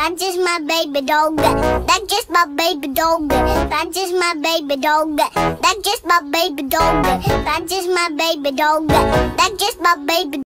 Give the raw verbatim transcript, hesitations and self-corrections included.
That's just my baby dog. That's just my baby dog. That's just my baby dog. That's just my baby dog. That's just my baby dog. That's just my baby